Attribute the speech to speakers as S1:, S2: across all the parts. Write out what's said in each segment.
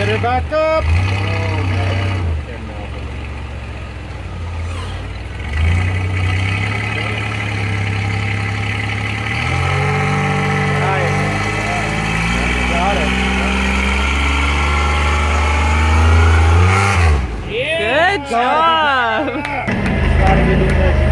S1: Get her back up.
S2: Good job!
S1: Gotta be doing this.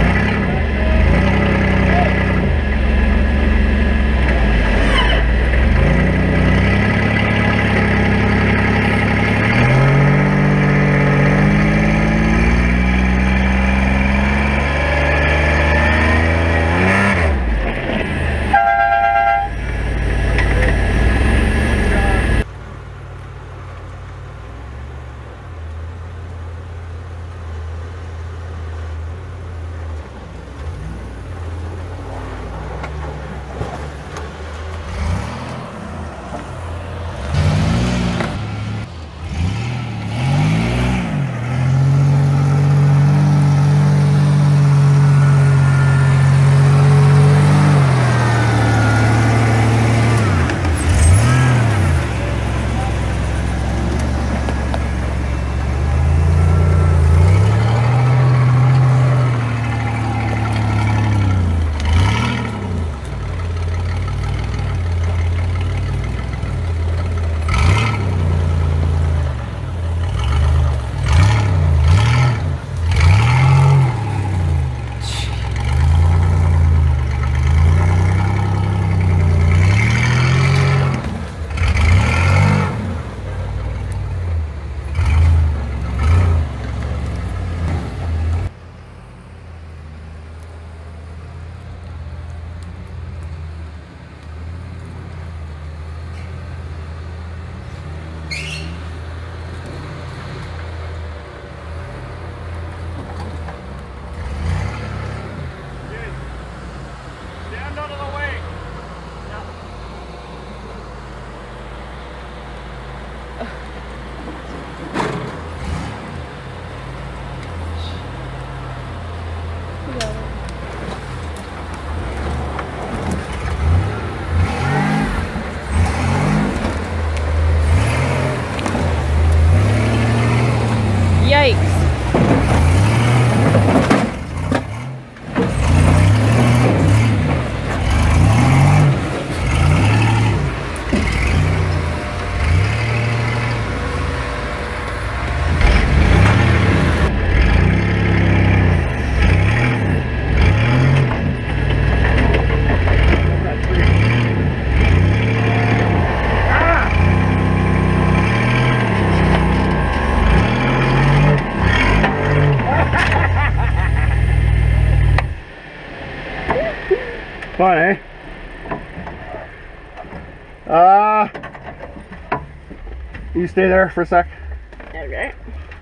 S2: Yikes.
S1: Fun, eh? You stay there for a sec.
S2: Okay.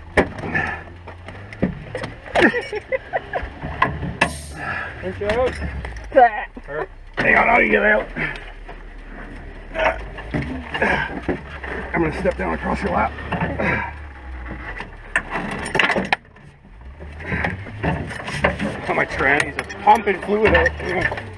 S1: Push out. Hang on, I'll get out. I'm gonna step down across your lap. Oh, my trannies are pumping fluid out.